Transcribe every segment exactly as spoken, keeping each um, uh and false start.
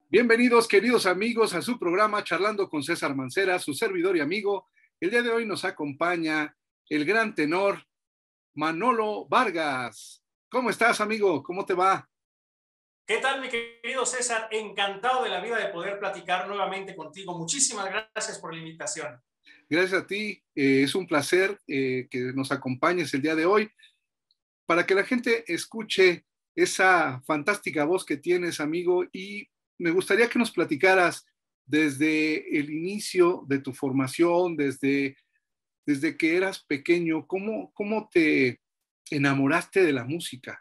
Bienvenidos, queridos amigos, a su programa Charlando con César Mancera, su servidor y amigo. El día de hoy nos acompaña el gran tenor Manolo Vargas. ¿Cómo estás, amigo? ¿Cómo te va? ¿Qué tal, mi querido César? Encantado de la vida de poder platicar nuevamente contigo. Muchísimas gracias por la invitación. Gracias a ti. Eh, es un placer eh, que nos acompañes el día de hoy para que la gente escuche esa fantástica voz que tienes, amigo, y me gustaría que nos platicaras desde el inicio de tu formación, desde, desde que eras pequeño, ¿cómo, cómo te enamoraste de la música?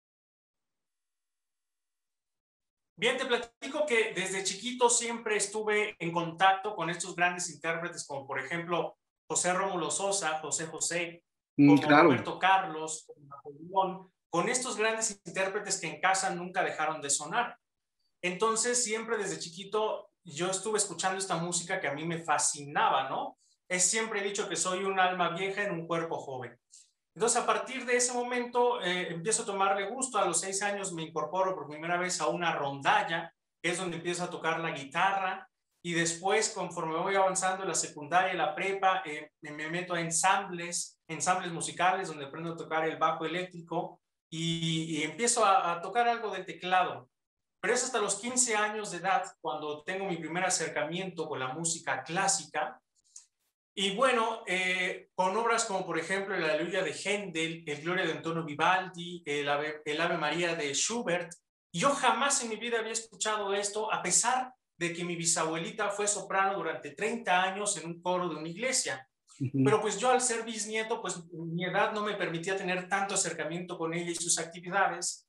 Bien, te platico que desde chiquito siempre estuve en contacto con estos grandes intérpretes, como por ejemplo José Rómulo Sosa, José José, Mm, como claro. Roberto Carlos, como Napoleón, con estos grandes intérpretes que en casa nunca dejaron de sonar. Entonces, siempre desde chiquito yo estuve escuchando esta música que a mí me fascinaba, ¿no? Es siempre he dicho que soy un alma vieja en un cuerpo joven. Entonces, a partir de ese momento, eh, empiezo a tomarle gusto. A los seis años me incorporo por primera vez a una rondalla, que es donde empiezo a tocar la guitarra. Y después, conforme voy avanzando en la secundaria y la prepa, eh, me meto a ensambles, ensambles musicales, donde aprendo a tocar el bajo eléctrico y, y empiezo a, a tocar algo del teclado. Pero es hasta los quince años de edad cuando tengo mi primer acercamiento con la música clásica. Y bueno, eh, con obras como por ejemplo el Aleluya de Händel, el Gloria de Antonio Vivaldi, el Ave, el Ave María de Schubert. Yo jamás en mi vida había escuchado esto, a pesar de que mi bisabuelita fue soprano durante treinta años en un coro de una iglesia. Ujú. Pero pues yo al ser bisnieto, pues mi edad no me permitía tener tanto acercamiento con ella y sus actividades.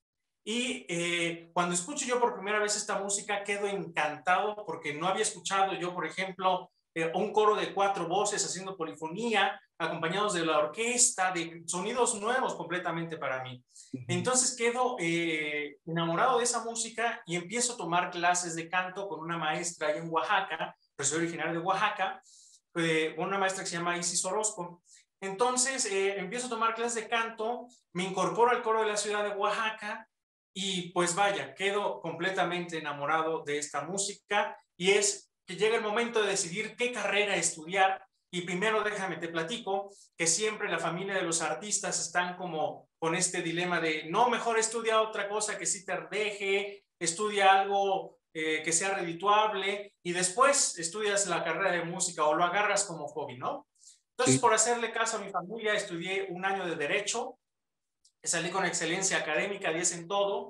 Y eh, cuando escucho yo por primera vez esta música, quedo encantado porque no había escuchado yo, por ejemplo, eh, un coro de cuatro voces haciendo polifonía, acompañados de la orquesta, de sonidos nuevos completamente para mí. Ujú. Entonces quedo eh, enamorado de esa música y empiezo a tomar clases de canto con una maestra ahí en Oaxaca, pues soy originario de Oaxaca, eh, una maestra que se llama Isis Orozco. Entonces eh, empiezo a tomar clases de canto, me incorporo al coro de la ciudad de Oaxaca y pues vaya, quedo completamente enamorado de esta música y es que llega el momento de decidir qué carrera estudiar. Y primero déjame te platico que siempre la familia de los artistas están como con este dilema de no, mejor estudia otra cosa que sí te deje, estudia algo eh, que sea redituable y después estudias la carrera de música o lo agarras como hobby, ¿no? Entonces, Sí. por hacerle caso a mi familia, estudié un año de Derecho, salí con excelencia académica, diez en todo,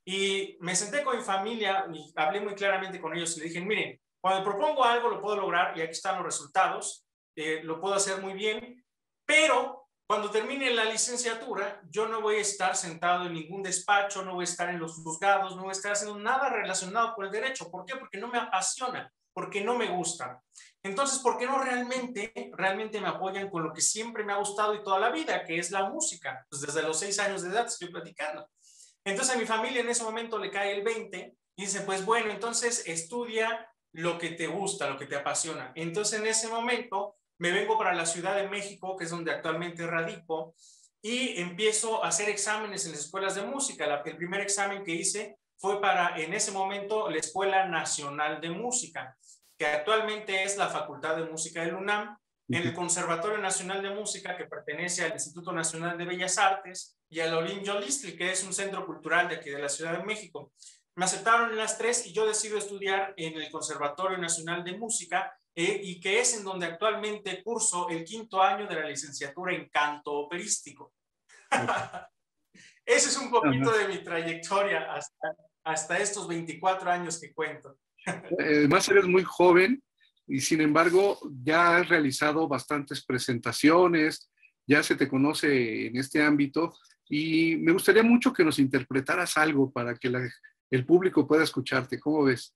y me senté con mi familia y hablé muy claramente con ellos y le dije, miren, cuando propongo algo lo puedo lograr y aquí están los resultados, eh, lo puedo hacer muy bien, pero cuando termine la licenciatura yo no voy a estar sentado en ningún despacho, no voy a estar en los juzgados, no voy a estar haciendo nada relacionado con el derecho. ¿Por qué? Porque no me apasiona, porque no me gusta. Entonces, ¿por qué no realmente, realmente me apoyan con lo que siempre me ha gustado y toda la vida, que es la música? Pues desde los seis años de edad estoy platicando. Entonces a mi familia en ese momento le cae el veinte y dice, pues bueno, entonces estudia lo que te gusta, lo que te apasiona. Entonces en ese momento me vengo para la Ciudad de México, que es donde actualmente radico, y empiezo a hacer exámenes en las escuelas de música. La, el primer examen que hice fue para, en ese momento, la Escuela Nacional de Música, que actualmente es la Facultad de Música del UNAM, en el Ujú. Conservatorio Nacional de Música, que pertenece al Instituto Nacional de Bellas Artes, y al Olim Yolistli, que es un centro cultural de aquí de la Ciudad de México. Me aceptaron en las tres y yo decido estudiar en el Conservatorio Nacional de Música, eh, y que es en donde actualmente curso el quinto año de la licenciatura en canto operístico. Ese es un poquito Ajá. de mi trayectoria hasta, hasta estos veinticuatro años que cuento. Además, eres muy joven y sin embargo ya has realizado bastantes presentaciones, ya se te conoce en este ámbito y me gustaría mucho que nos interpretaras algo para que la- el público pueda escucharte. ¿Cómo ves?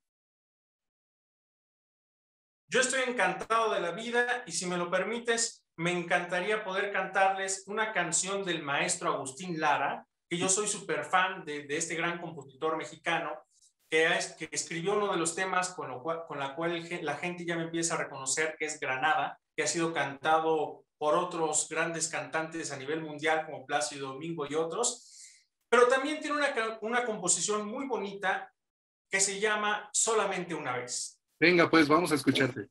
Yo estoy encantado de la vida y si me lo permites, me encantaría poder cantarles una canción del maestro Agustín Lara, que yo soy súper fan de, de este gran compositor mexicano, que, es, que escribió uno de los temas con, lo cual, con la cual la gente ya me empieza a reconocer, que es Granada, que ha sido cantado por otros grandes cantantes a nivel mundial como Plácido Domingo y otros, pero también tiene una, una composición muy bonita que se llama Solamente una vez. Venga, pues vamos a escucharte.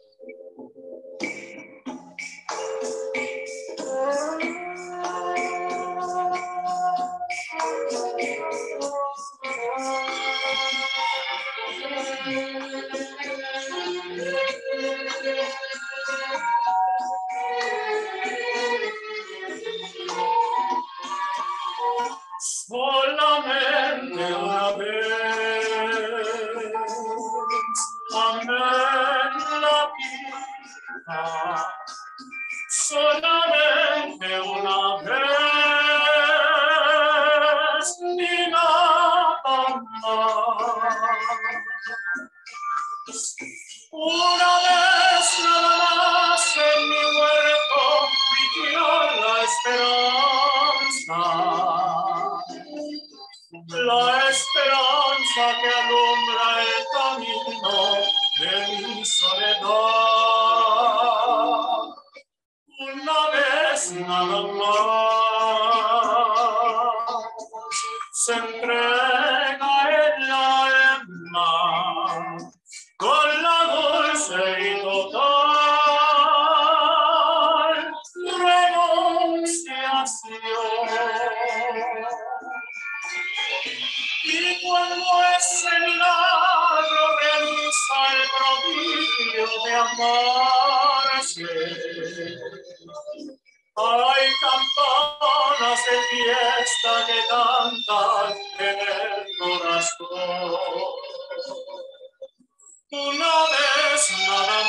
Solamente una vez, amén la vida, solamente una vez y nada más. Una vez nada más en mi huerto vivió la esperanza. La esperanza que alumbra el camino de mi soledad. Una vez nada más se entrega el alma con la dulce y total renunciación. Y cuando ese milagro realiza el prodigio de amarse, hay campanas de fiesta que cantan en el corazón. Una vez nada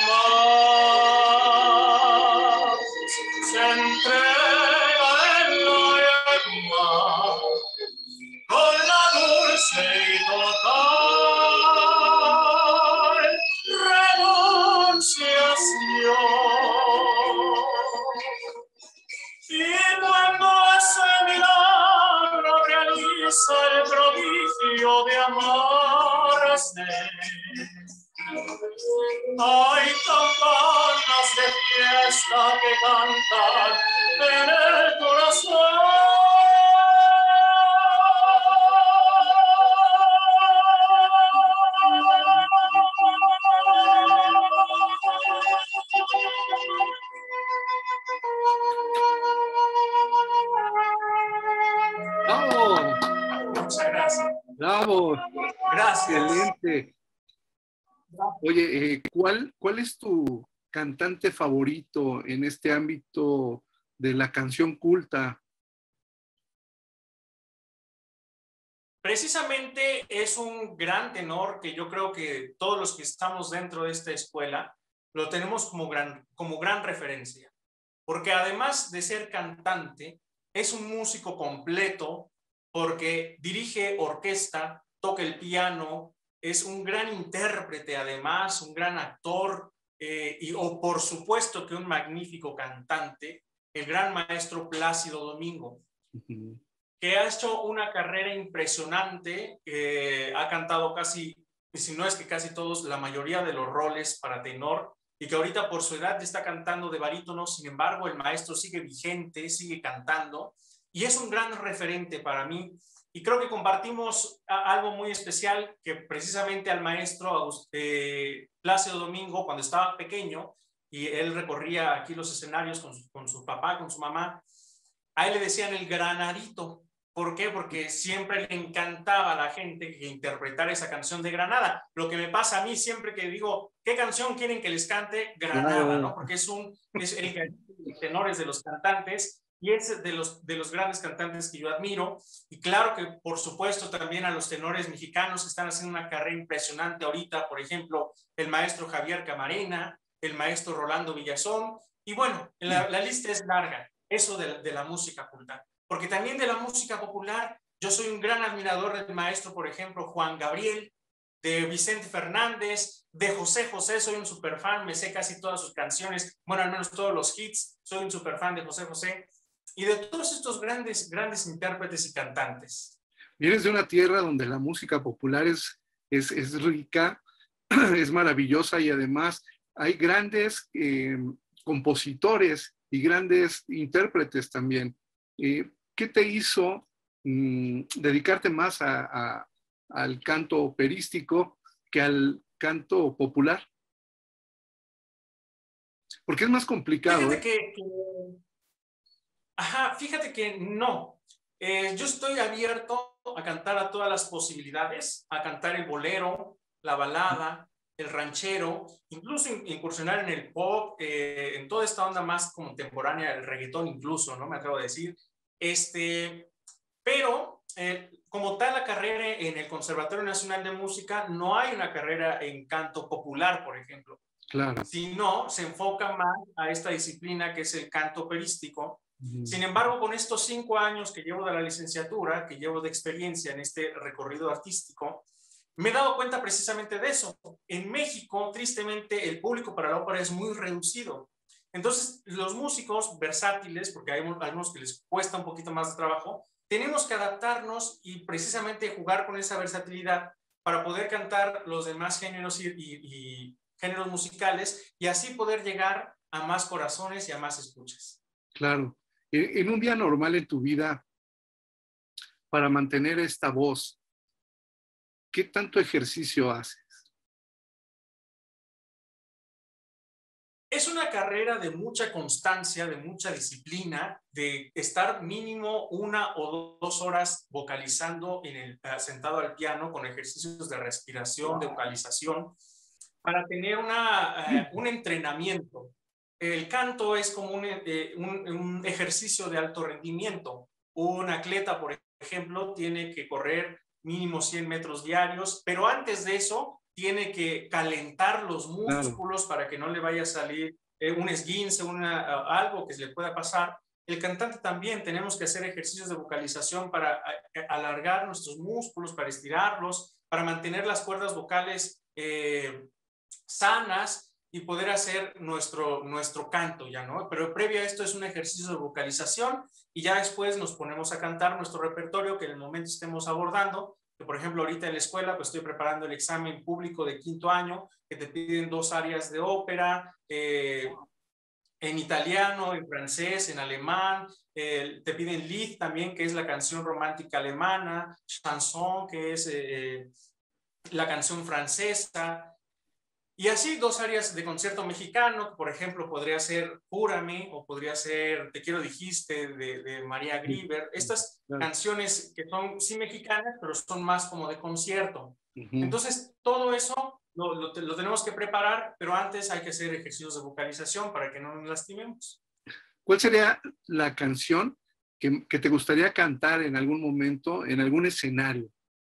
más se entrega el alma con la dulce y total renunciación. Y cuando ese milagro realiza el prodigio de amarse, hay campanas de fiesta que cantan en el corazón. ¡Bravo! Muchas gracias. ¡Bravo! Gracias. Excelente. Oye, eh, ¿cuál, ¿cuál es tu cantante favorito en este ámbito de la canción culta? Precisamente es un gran tenor que yo creo que todos los que estamos dentro de esta escuela lo tenemos como gran, como gran referencia, porque además de ser cantante, es un músico completo, porque dirige orquesta, toca el piano, es un gran intérprete además, un gran actor, eh, y o por supuesto que un magnífico cantante, el gran maestro Plácido Domingo. Uh-huh. Que ha hecho una carrera impresionante, eh, ha cantado casi, si no es que casi todos, la mayoría de los roles para tenor, y que ahorita por su edad está cantando de barítono. Sin embargo, el maestro sigue vigente, sigue cantando, y es un gran referente para mí, y creo que compartimos algo muy especial, que precisamente al maestro eh, Plácido Domingo, cuando estaba pequeño, y él recorría aquí los escenarios con su, con su papá, con su mamá, a él le decían el Granadito. ¿Por qué? Porque siempre le encantaba a la gente que interpretara esa canción de Granada. Lo que me pasa a mí siempre que digo, ¿qué canción quieren que les cante? Granada, ¿no? Porque es, un, es el tenores de los cantantes y es de los, de los grandes cantantes que yo admiro. Y claro que, por supuesto, también a los tenores mexicanos que están haciendo una carrera impresionante ahorita. Por ejemplo, el maestro Javier Camarena, el maestro Rolando Villazón. Y bueno, la, la lista es larga. Eso de, de la música culta. Porque también de la música popular, yo soy un gran admirador del maestro, por ejemplo, Juan Gabriel, de Vicente Fernández, de José José, soy un super fan, me sé casi todas sus canciones, bueno, al menos todos los hits, soy un super fan de José José, y de todos estos grandes, grandes intérpretes y cantantes. Vienes de una tierra donde la música popular es, es, es rica, es maravillosa, y además hay grandes eh, compositores y grandes intérpretes también. Eh, ¿Qué te hizo mmm, dedicarte más a, a, al canto operístico que al canto popular? Porque es más complicado. Fíjate ¿eh? que, que, ajá, fíjate que no. Eh, yo estoy abierto a cantar a todas las posibilidades, a cantar el bolero, la balada, el ranchero, incluso incursionar en el pop, eh, en toda esta onda más contemporánea, el reggaetón incluso, ¿no? Me acabo de decir. Este, pero eh, como tal la carrera en el Conservatorio Nacional de Música, no hay una carrera en canto popular, por ejemplo. Claro. Sino se enfoca más a esta disciplina que es el canto operístico. Mm. Sin embargo, con estos cinco años que llevo de la licenciatura, que llevo de experiencia en este recorrido artístico, me he dado cuenta precisamente de eso. En México, tristemente, el público para la ópera es muy reducido. Entonces, los músicos versátiles, porque hay algunos que les cuesta un poquito más de trabajo, tenemos que adaptarnos y precisamente jugar con esa versatilidad para poder cantar los demás géneros y, y, y géneros musicales y así poder llegar a más corazones y a más escuchas. Claro. En un día normal en tu vida, para mantener esta voz, ¿qué tanto ejercicio haces? Es una carrera de mucha constancia, de mucha disciplina, de estar mínimo una o dos horas vocalizando en el, sentado al piano con ejercicios de respiración, de vocalización, para tener una, uh, un entrenamiento. El canto es como un, eh, un, un ejercicio de alto rendimiento. Un atleta, por ejemplo, tiene que correr mínimo cien metros diarios, pero antes de eso tiene que calentar los músculos, claro, para que no le vaya a salir eh, un esguince, una, uh, algo que se le pueda pasar. El cantante también tenemos que hacer ejercicios de vocalización para uh, alargar nuestros músculos, para estirarlos, para mantener las cuerdas vocales eh, sanas y poder hacer nuestro, nuestro canto ya, ¿no? Pero previo a esto es un ejercicio de vocalización y ya después nos ponemos a cantar nuestro repertorio que en el momento estemos abordando. Que por ejemplo ahorita en la escuela pues estoy preparando el examen público de quinto año, que te piden dos áreas de ópera, eh, en italiano, en francés, en alemán, eh, te piden Lied también, que es la canción romántica alemana, chanson, que es eh, la canción francesa, y así dos áreas de concierto mexicano, por ejemplo, podría ser Júrame o podría ser Te quiero dijiste de, de María Grieber. Estas claro, canciones que son sí mexicanas, pero son más como de concierto. Uh-huh. Entonces, todo eso lo, lo, lo tenemos que preparar, pero antes hay que hacer ejercicios de vocalización para que no nos lastimemos. ¿Cuál sería la canción que, que te gustaría cantar en algún momento, en algún escenario?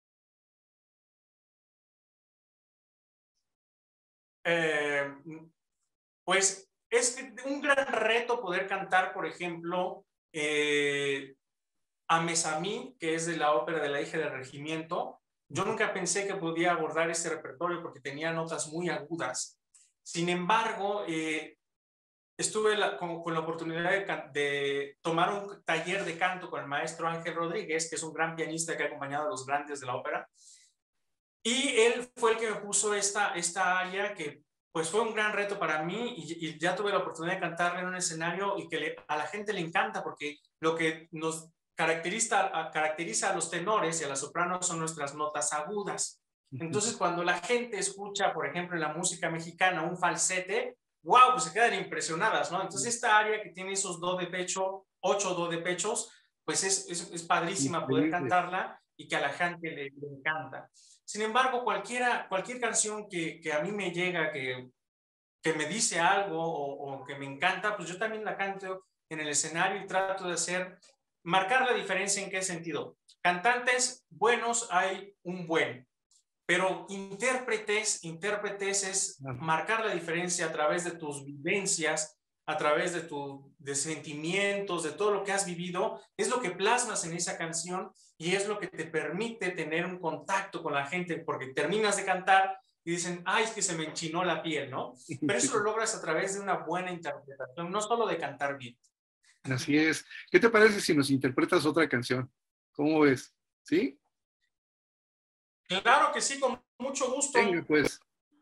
Eh, pues es un gran reto poder cantar, por ejemplo, eh, a Mesamí, que es de la ópera de la hija del regimiento. Yo nunca pensé que podía abordar ese repertorio porque tenía notas muy agudas. Sin embargo, eh, estuve la, con, con la oportunidad de, de tomar un taller de canto con el maestro Ángel Rodríguez, que es un gran pianista que ha acompañado a los grandes de la ópera. Y él fue el que me puso esta, esta área que pues fue un gran reto para mí y, y ya tuve la oportunidad de cantarla en un escenario y que le, a la gente le encanta porque lo que nos caracteriza a, caracteriza a los tenores y a las sopranos son nuestras notas agudas. Entonces cuando la gente escucha, por ejemplo, en la música mexicana un falsete, wow, pues se quedan impresionadas, ¿no? Entonces esta área que tiene esos do de pecho, ocho do de pechos, pues es, es, es padrísima poder cantarla y que a la gente le, le encanta. Sin embargo, cualquiera, cualquier canción que, que a mí me llega, que, que me dice algo o, o que me encanta, pues yo también la canto en el escenario y trato de hacer, marcar la diferencia. ¿En qué sentido? Cantantes buenos hay un buen, pero intérpretes, intérpretes es marcar la diferencia a través de tus vivencias, a través de tus de sentimientos, de todo lo que has vivido, es lo que plasmas en esa canción y es lo que te permite tener un contacto con la gente, porque terminas de cantar y dicen, ay, es que se me enchinó la piel, ¿no? Pero eso lo logras a través de una buena interpretación, no solo de cantar bien. Así es. ¿Qué te parece si nos interpretas otra canción? ¿Cómo ves? ¿Sí? Claro que sí, con mucho gusto. Venga, pues.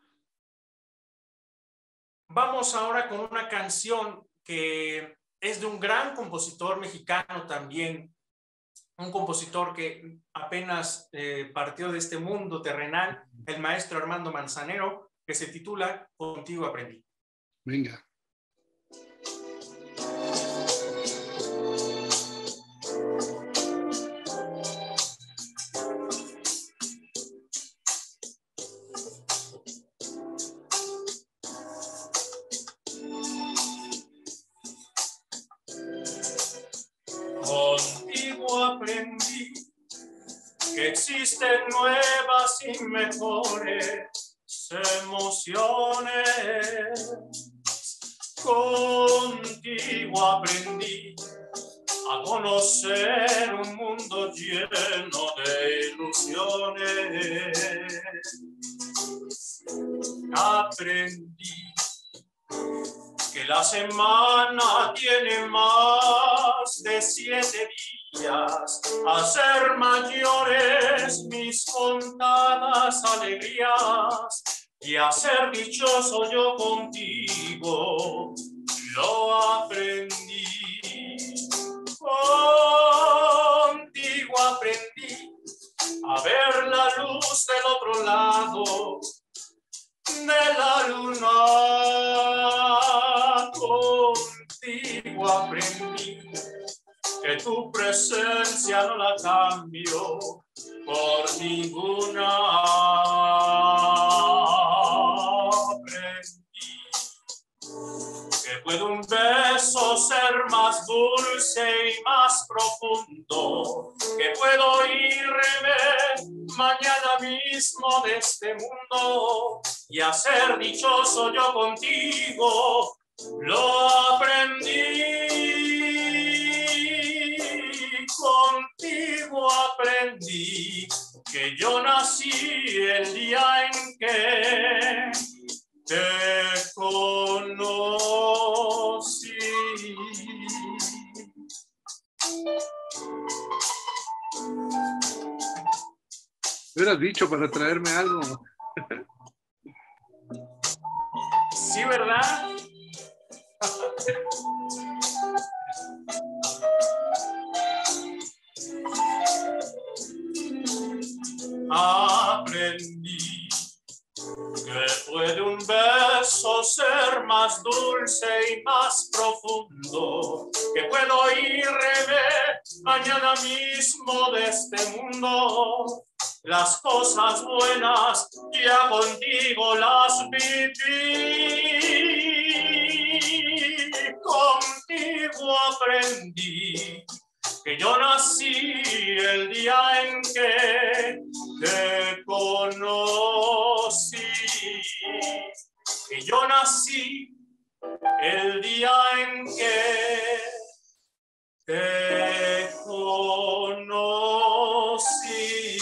Vamos ahora con una canción que es de un gran compositor mexicano también, un compositor que apenas eh, partió de este mundo terrenal, el maestro Armando Manzanero, que se titula Contigo aprendí. Venga. Contigo aprendí que existen nuevas y mejores emociones. Contigo aprendí a conocer un mundo lleno de ilusiones. Aprendí que la semana tiene más de siete días, a ser mayores mis contadas alegrías, y a ser dichoso yo contigo, lo aprendí. Contigo aprendí a ver la luz del otro lado de la luna. Contigo aprendí que tu presencia no la cambio por ninguna. Aprendí que puede un beso ser más dulce y más profundo, que puedo irme mañana mismo de este mundo y a ser dichoso yo contigo, lo aprendí. Contigo aprendí que yo nací el día en que te conocí. Me hubieras dicho para traerme algo. Sí, ¿verdad? Aprendí que puede un beso ser más dulce y más profundo, que puedo irme mañana mismo de este mundo. Las cosas buenas ya contigo las viví. Contigo aprendí que yo nací el día en que te conocí. Que yo nací el día en que te conocí.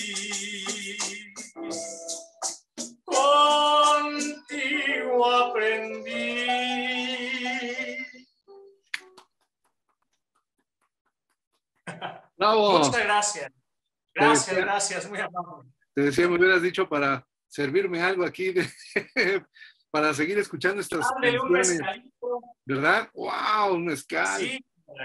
Contigo aprendí. ¡Bravo! Muchas gracias. Gracias, decía, gracias, muy amable. Te decía, me hubieras dicho para servirme algo aquí, de, para seguir escuchando estas Ándale, canciones. Un mezcalito. ¿Verdad? ¡Wow! Un mezcal. Sí.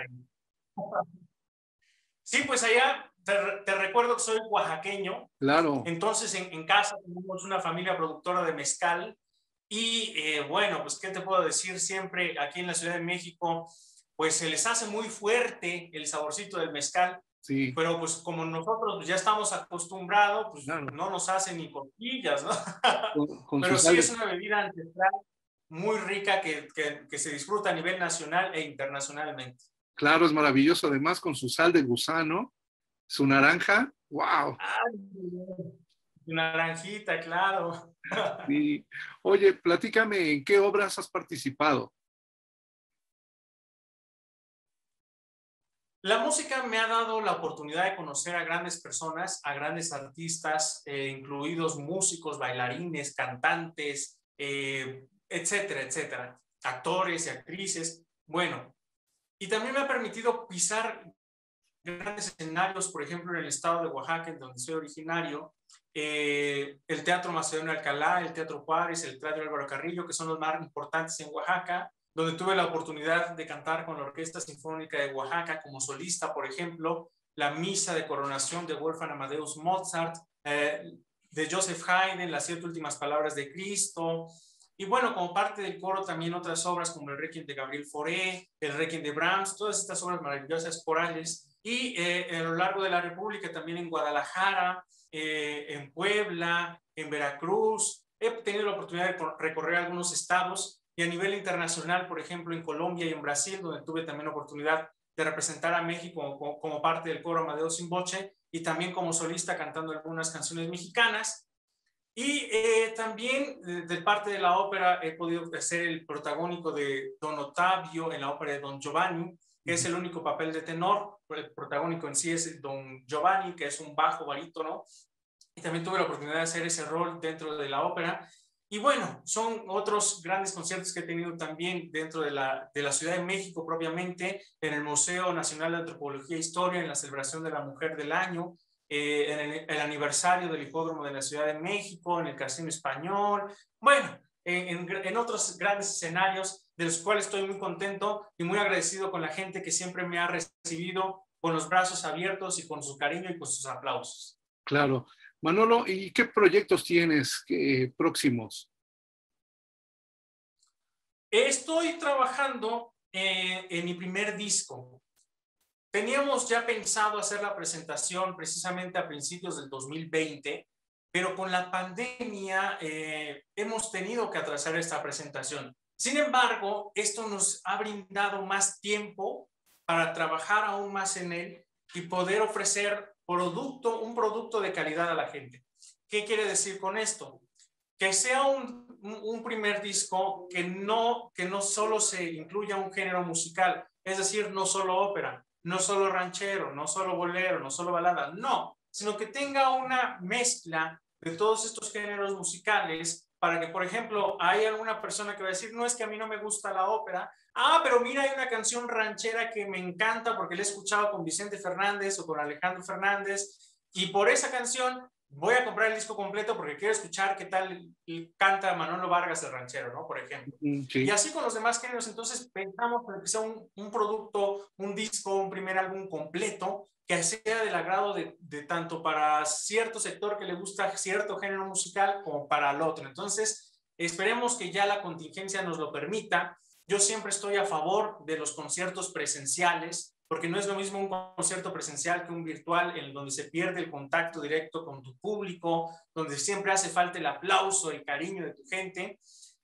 Sí, pues allá te, te recuerdo que soy oaxaqueño. Claro. Entonces en, en casa tenemos una familia productora de mezcal y eh, bueno, pues qué te puedo decir, siempre aquí en la Ciudad de México, pues se les hace muy fuerte el saborcito del mezcal. Sí. Pero pues como nosotros pues, ya estamos acostumbrados, pues claro. no nos hacen ni cosquillas, ¿no? Con, con Pero sí sal... es una bebida ancestral muy rica que, que, que se disfruta a nivel nacional e internacionalmente. Claro, es maravilloso. Además, con su sal de gusano, su naranja, ¡wow! Ay, naranjita, claro. Sí. Oye, platícame, ¿en qué obras has participado? La música me ha dado la oportunidad de conocer a grandes personas, a grandes artistas, eh, incluidos músicos, bailarines, cantantes, eh, etcétera, etcétera, actores y actrices. Bueno, y también me ha permitido pisar grandes escenarios, por ejemplo, en el estado de Oaxaca, en donde soy originario, eh, el Teatro Macedonio Alcalá, el Teatro Juárez, el Teatro Álvaro Carrillo, que son los más importantes en Oaxaca, donde tuve la oportunidad de cantar con la Orquesta Sinfónica de Oaxaca como solista, por ejemplo, la misa de coronación de Wolfgang Amadeus Mozart, eh, de Joseph Haydn, las siete últimas palabras de Cristo. Y bueno, como parte del coro también otras obras como el Requiem de Gabriel Fauré, el Requiem de Brahms, todas estas obras maravillosas corales. Y eh, a lo largo de la República también en Guadalajara, eh, en Puebla, en Veracruz. He tenido la oportunidad de recorrer algunos estados y a nivel internacional, por ejemplo, en Colombia y en Brasil, donde tuve también la oportunidad de representar a México como, como parte del coro Amadeus in Voce y también como solista cantando algunas canciones mexicanas. Y eh, también de, de parte de la ópera he podido ser el protagónico de Don Ottavio en la ópera de Don Giovanni, que es el único papel de tenor. El protagónico en sí es Don Giovanni, que es un bajo barítono, y también tuve la oportunidad de hacer ese rol dentro de la ópera. Y bueno, son otros grandes conciertos que he tenido también dentro de la, de la Ciudad de México propiamente, en el Museo Nacional de Antropología e Historia, en la celebración de la Mujer del Año, eh, en el, el aniversario del Hipódromo de la Ciudad de México, en el Casino Español, bueno, en, en, en otros grandes escenarios de los cuales estoy muy contento y muy agradecido con la gente que siempre me ha recibido con los brazos abiertos y con su cariño y con sus aplausos. Claro. Manolo, ¿y qué proyectos tienes eh, próximos? Estoy trabajando eh, en mi primer disco. Teníamos ya pensado hacer la presentación precisamente a principios del dos mil veinte, pero con la pandemia eh, hemos tenido que atrasar esta presentación. Sin embargo, esto nos ha brindado más tiempo para trabajar aún más en él y poder ofrecer producto, un producto de calidad a la gente. ¿Qué quiere decir con esto? Que sea un, un primer disco que no, que no solo se incluya un género musical, es decir, no solo ópera, no solo ranchero, no solo bolero, no solo balada, no, sino que tenga una mezcla de todos estos géneros musicales para que, por ejemplo, hay alguna persona que va a decir, no, es que a mí no me gusta la ópera, ah, pero mira, hay una canción ranchera que me encanta porque la he escuchado con Vicente Fernández o con Alejandro Fernández, y por esa canción voy a comprar el disco completo porque quiero escuchar qué tal canta Manolo Vargas el ranchero, ¿no? Por ejemplo. Sí. Y así con los demás géneros, entonces pensamos que sea un, un producto, un disco, un primer álbum completo que sea del agrado de, de tanto para cierto sector que le gusta cierto género musical como para el otro. Entonces, esperemos que ya la contingencia nos lo permita. Yo siempre estoy a favor de los conciertos presenciales, porque no es lo mismo un concierto presencial que un virtual en donde se pierde el contacto directo con tu público, donde siempre hace falta el aplauso, el cariño de tu gente,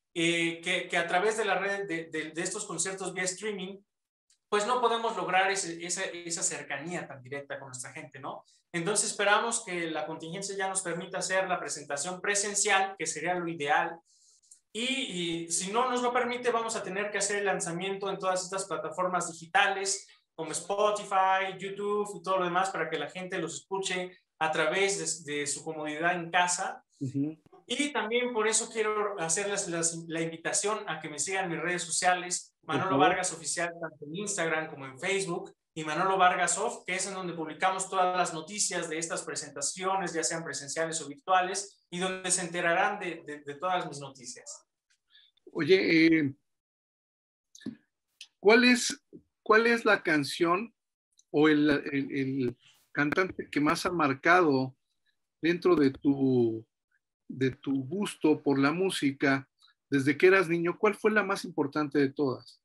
eh, que, que a través de la red de, de, de estos conciertos vía streaming, pues no podemos lograr ese, esa, esa cercanía tan directa con nuestra gente, ¿no? Entonces esperamos que la contingencia ya nos permita hacer la presentación presencial, que sería lo ideal, y, y si no nos lo permite, vamos a tener que hacer el lanzamiento en todas estas plataformas digitales, como Spotify, YouTube y todo lo demás, para que la gente los escuche a través de, de su comodidad en casa. Uh-huh. Y también por eso quiero hacerles las, la invitación a que me sigan en mis redes sociales, Manolo uh-huh. Vargas Oficial, tanto en Instagram como en Facebook, y Manolo Vargas Off, que es en donde publicamos todas las noticias de estas presentaciones, ya sean presenciales o virtuales, y donde se enterarán de, de, de todas mis noticias. Oye, eh, ¿cuál es... ¿Cuál es la canción o el, el, el cantante que más ha marcado dentro de tu, de tu gusto por la música desde que eras niño? ¿Cuál fue la más importante de todas?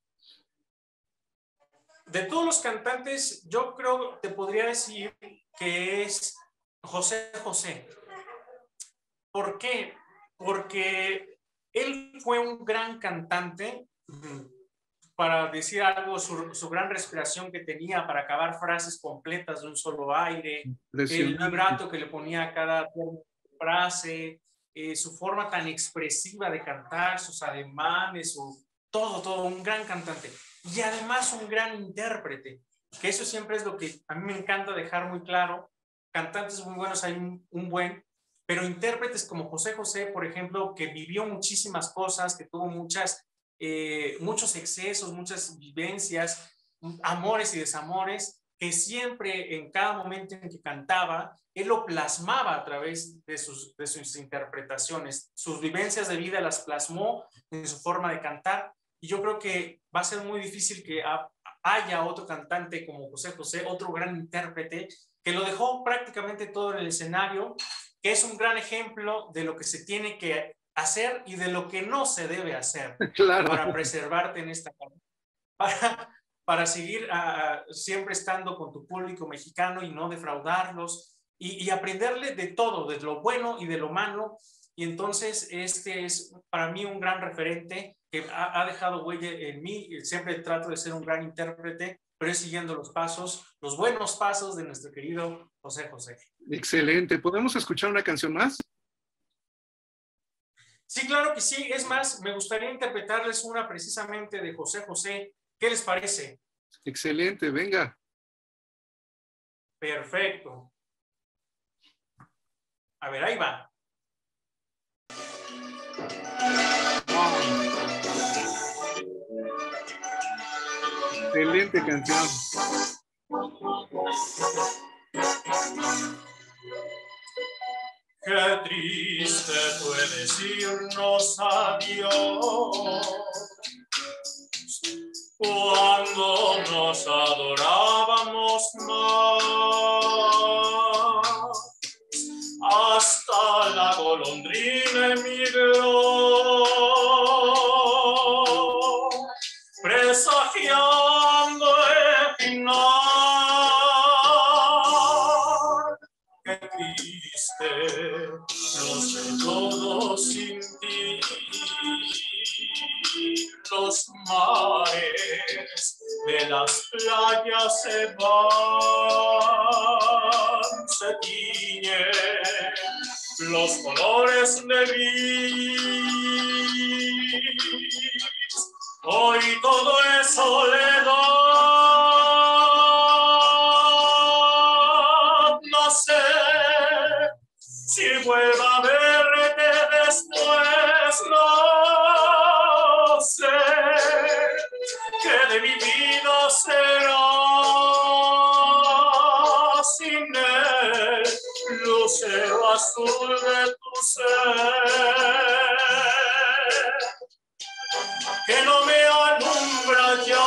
De todos los cantantes, yo creo, te podría decir que es José José. ¿Por qué? Porque él fue un gran cantante. Para decir algo, su, su gran respiración que tenía para acabar frases completas de un solo aire, el vibrato que le ponía a cada frase, eh, su forma tan expresiva de cantar, sus ademanes, su, todo, todo, un gran cantante. Y además un gran intérprete, que eso siempre es lo que a mí me encanta dejar muy claro. Cantantes muy buenos hay un, un buen, pero intérpretes como José José, por ejemplo, que vivió muchísimas cosas, que tuvo muchas... Eh, muchos excesos, muchas vivencias, amores y desamores, que siempre en cada momento en que cantaba, él lo plasmaba a través de sus, de sus interpretaciones. Sus vivencias de vida las plasmó en su forma de cantar, y yo creo que va a ser muy difícil que a, haya otro cantante como José José, otro gran intérprete, que lo dejó prácticamente todo en el escenario, que es un gran ejemplo de lo que se tiene que hacer y de lo que no se debe hacer Claro. para preservarte en esta carrera, para, para seguir uh, siempre estando con tu público mexicano y no defraudarlos y, y aprenderle de todo, de lo bueno y de lo malo. Y entonces este es para mí un gran referente que ha, ha dejado huella en mí. Siempre trato de ser un gran intérprete, pero es siguiendo los pasos, los buenos pasos de nuestro querido José José. Excelente. ¿Podemos escuchar una canción más? Sí, claro que sí. Es más, me gustaría interpretarles una precisamente de José José. ¿Qué les parece? Excelente, venga. Perfecto. A ver, ahí va. Excelente canción. Qué triste fue decirnos adiós cuando nos adorábamos más. Hasta la golondrina emigró, presagiando el final. Qué triste los de todos sin ti, los mares de las playas se van, se tiñen los colores de gris. Hoy todo es soledad, no sé si vuelva a verte después, no sé qué de mi vida será sin el lucero azul de tu ser, que no me alumbra ya.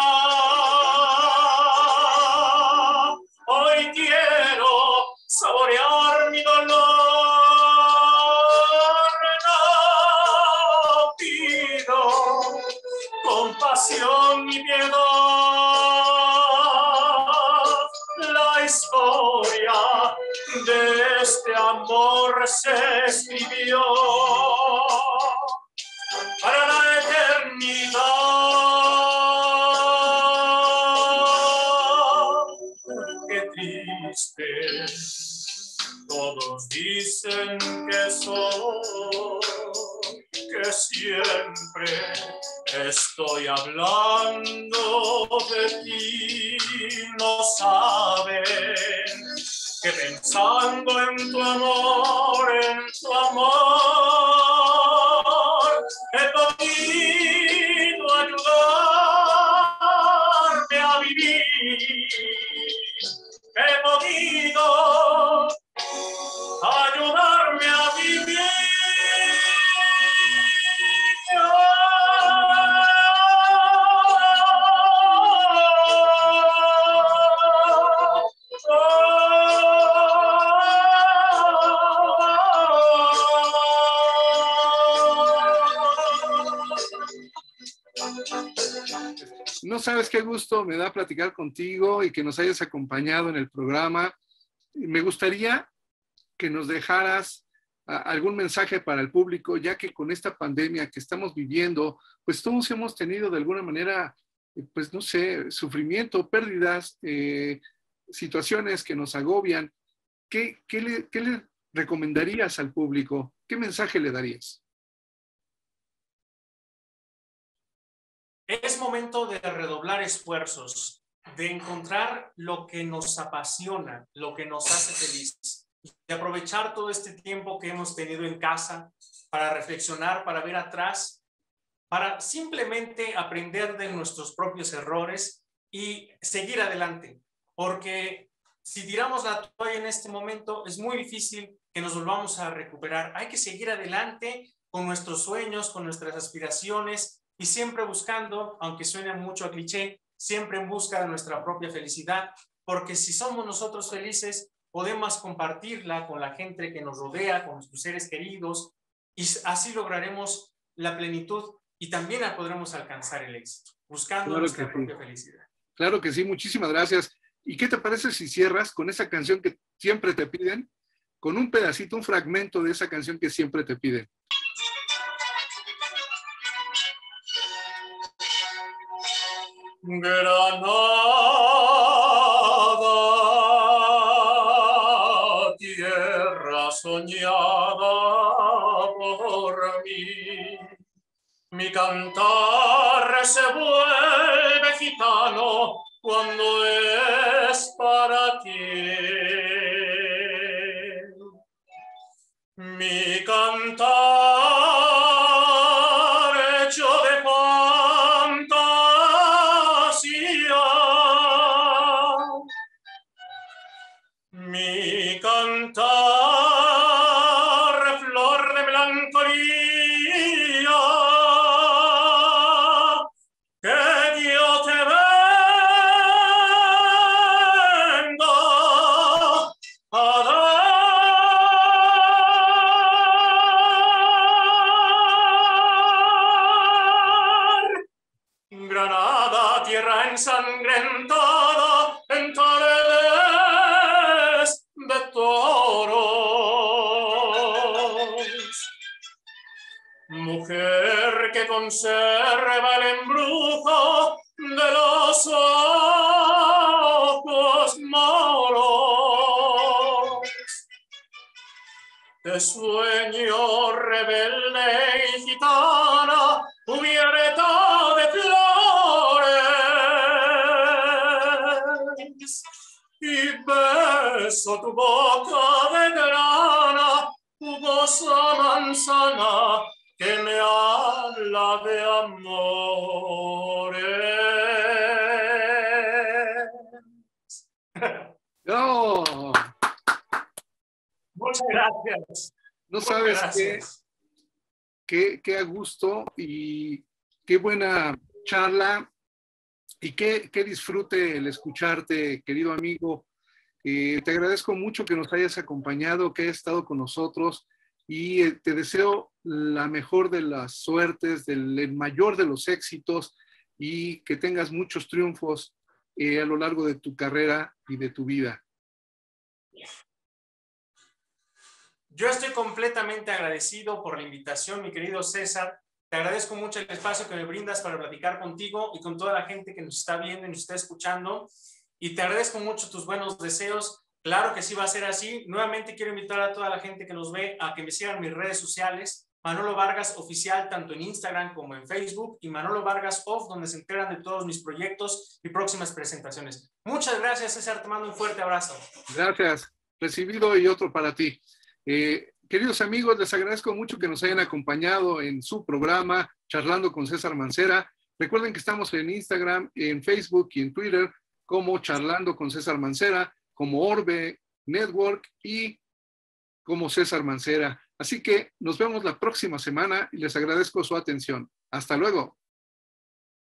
Hoy quiero saborear mi dolor, no pido compasión ni piedad. La historia de este amor se escribió para la eternidad. Qué triste, todos dicen que soy, que siempre estoy hablando de ti. No saben que pensando en tu amor, en tu amor, he podido ayudarte a vivir, he podido ayudarme a vivir. No sabes qué gusto me da platicar contigo y que nos hayas acompañado en el programa. Me gustaría que nos dejaras uh, algún mensaje para el público, ya que con esta pandemia que estamos viviendo, pues todos hemos tenido de alguna manera, pues no sé, sufrimiento, pérdidas, eh, situaciones que nos agobian. ¿Qué, qué, le, ¿Qué le recomendarías al público? ¿Qué mensaje le darías? Es momento de redoblar esfuerzos, de encontrar lo que nos apasiona, lo que nos hace feliz, de aprovechar todo este tiempo que hemos tenido en casa para reflexionar, para ver atrás, para simplemente aprender de nuestros propios errores y seguir adelante, porque si tiramos la toalla en este momento es muy difícil que nos volvamos a recuperar. Hay que seguir adelante con nuestros sueños, con nuestras aspiraciones, y siempre buscando, aunque suene mucho a cliché, siempre en busca de nuestra propia felicidad, porque si somos nosotros felices, podemos compartirla con la gente que nos rodea, con nuestros seres queridos, y así lograremos la plenitud y también podremos alcanzar el éxito, buscando Claro nuestra que propia sí. felicidad. Claro que sí, muchísimas gracias. ¿Y qué te parece si cierras con esa canción que siempre te piden? Con un pedacito, un fragmento de esa canción que siempre te piden. Granada, tierra soñada por mí, mi cantar se vuelve gitano cuando es para ti. Mi cantar hecho de fantasía, mi cantar flor de melancolía, que Dios te venga a dar. Granada, tierra ensangrentada en tareas de toros, mujer que conserva el embrujo de los ojos moros, de sueño rebelde y gitana, cubierta de flores, y beso tu boca de grana, jugosa manzana, que me habla de amores. ¡Oh! Muchas gracias. No Muchas sabes qué, gracias. qué, qué a gusto y qué buena charla y qué, qué disfrute el escucharte, querido amigo. Eh, te agradezco mucho que nos hayas acompañado, que hayas estado con nosotros y eh, te deseo la mejor de las suertes, del, el mayor de los éxitos y que tengas muchos triunfos eh, a lo largo de tu carrera y de tu vida. Yo estoy completamente agradecido por la invitación, mi querido César. Te agradezco mucho el espacio que me brindas para platicar contigo y con toda la gente que nos está viendo y nos está escuchando. Y te agradezco mucho tus buenos deseos. Claro que sí va a ser así. Nuevamente quiero invitar a toda la gente que nos ve a que me sigan en mis redes sociales. Manolo Vargas Oficial, tanto en Instagram como en Facebook, y Manolo Vargas Off, donde se enteran de todos mis proyectos y próximas presentaciones. Muchas gracias, César. Te mando un fuerte abrazo. Gracias. Recibido y otro para ti. Eh, queridos amigos, les agradezco mucho que nos hayan acompañado en su programa Charlando con César Mancera. Recuerden que estamos en Instagram, en Facebook y en Twitter como Charlando con César Mancera, como Orbe Network y como César Mancera. Así que nos vemos la próxima semana y les agradezco su atención. Hasta luego.